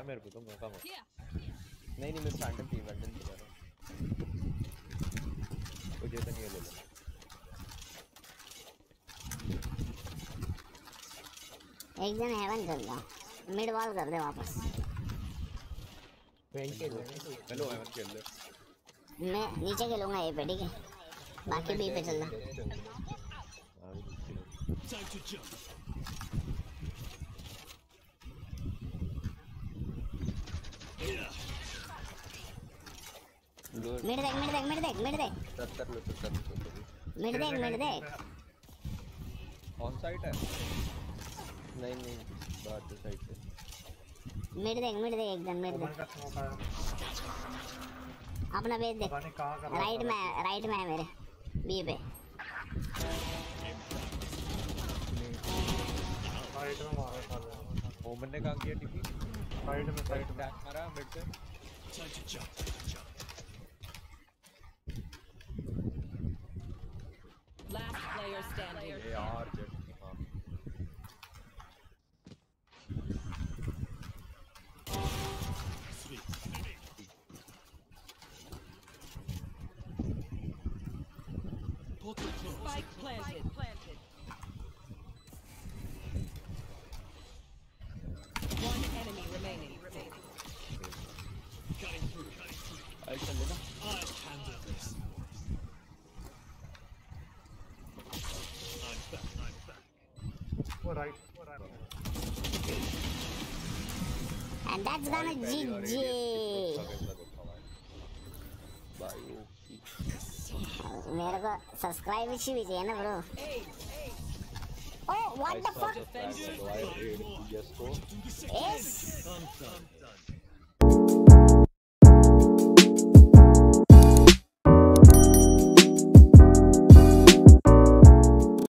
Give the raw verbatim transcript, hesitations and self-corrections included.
मेरे को तो मौका मत। नहीं नहीं मैं सैंडल थी वैंडल थी यार। मुझे तो नहीं ले लेना। एक जन हेवन कर लो, मिड वॉल कर दे वापस। वेंट खेल ले। हेलो हेवन खेल ले। मैं नीचे खेलूंगा ये पे, ठीक है? बाकी बी पे चलना। मिड देख मिड देख मिड देख मिड देख सत्तर लो सत्तर लो मिड देख मिड देख। ऑन साइड है? नहीं नहीं बाहर से साइड से। मिड देख मिड देख एक जन मिड देख। अपना बेस देख। राइट में राइट में है मेरे बी पे। साइड में मारा साले। ओमन ने कहां किया टीपी? साइड में साइड में मारा मिड से। Last player standing. यार जेट हां Spike planted. planted. One enemy remaining. remaining. Cutting through. Cutting through. आई चल लेना। I can do this. I'm back. I'm back. वो राइट वो right. And that's gonna G G. मेरे को सब्सक्राइब इसी भी चाहिए ना bro. Oh what the fuck? Yes. Yes. I'm done. I'm done.